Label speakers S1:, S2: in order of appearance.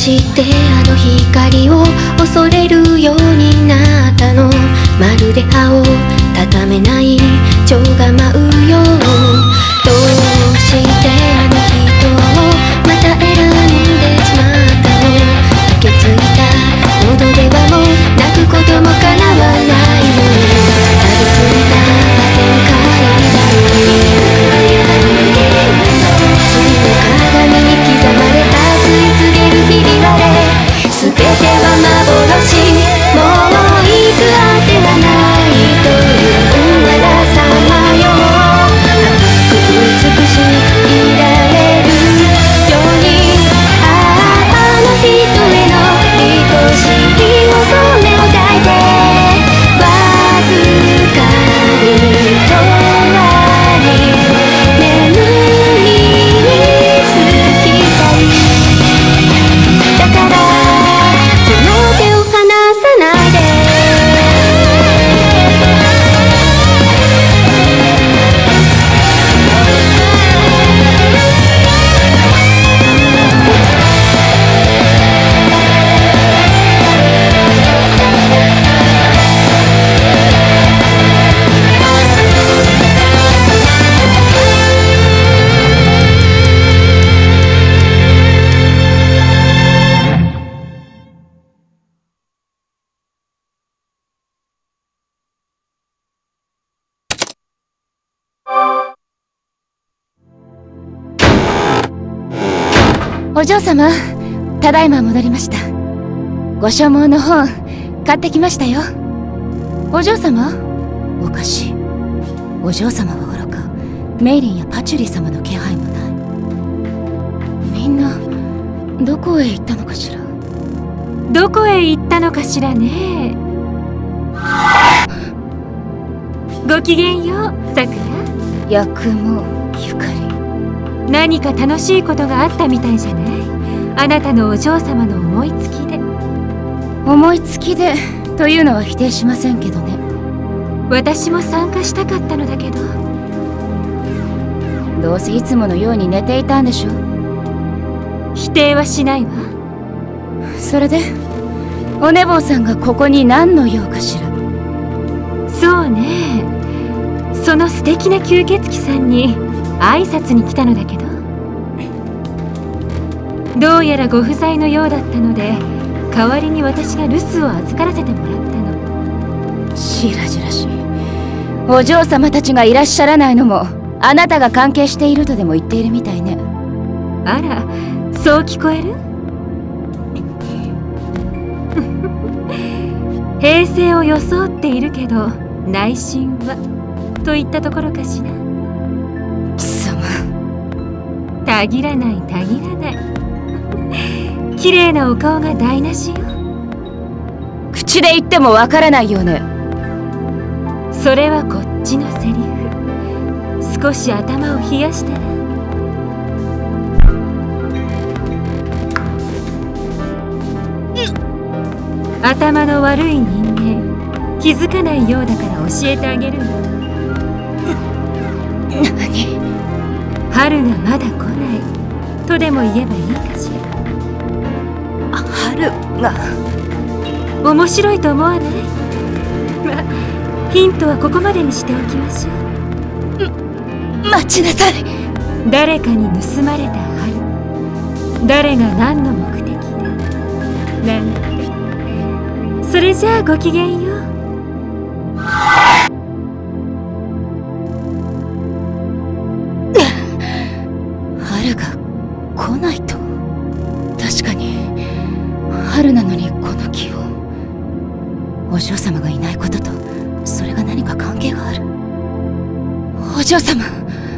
S1: してあの光を恐れるようになったの。まるで歯を畳めない蝶が舞うよう。どうしてあの人をまた選んでしまったの。駆けついた喉ではもう泣くことも叶わないの。錆びついた旋回だ鏡に刻まれた吸い告げるひび割れ。全ては幻、もう行くあてがないというわらさまよ。美しくいられるように、あの人への愛しい恐れを抱いて、わずかにとわり眠りにつきたい。だからその手を離さないで。
S2: お嬢様、ただいま戻りました。ご所望の本買ってきましたよ。お嬢様、おかしい。お嬢様はおろか、メイリンやパチュリー様の気配もない。みんなどこへ行ったのかしら。
S3: どこへ行ったのかしらね。ごきげんよう、さくら。
S2: 八雲ゆかり。
S3: 何か楽しいことがあったみたいじゃない。あなたのお嬢様の思いつきで。
S2: 思いつきでというのは否定しませんけどね。
S3: 私も参加したかったのだけど。
S2: どうせいつものように寝ていたんでしょ。
S3: 否定はしないわ。
S2: それでお寝坊さんがここに何の用かしら。
S3: そうね、その素敵な吸血鬼さんに挨拶に来たのだけど、どうやらご不在のようだったので、代わりに私が留守を預からせてもらったの。
S2: しらじらしい。お嬢様たちがいらっしゃらないのもあなたが関係しているとでも言っているみたいね。
S3: あら、そう聞こえる？平静を装っているけど内心はといったところかしら。
S2: 貴様、
S3: たぎらないたぎらない。綺麗なお顔が台無しよ。
S2: 口で言ってもわからないよね。
S3: それはこっちのセリフ。少し頭を冷やしたら。頭の悪い人間、気づかないようだから教えてあげるわ。
S2: 何？
S3: 春がまだ来ないとでも言えばいいかしら。
S2: 春が
S3: 面白いと思わない？ま、ヒントはここまでにしておきましょ
S2: う。待ちなさい。
S3: 誰かに盗まれた春、誰が何の目的でなんて。それじゃあごきげんよう。
S2: 春が来ないと。確かに春なのにこの気温。お嬢様がいないこととそれが何か関係がある。お嬢様。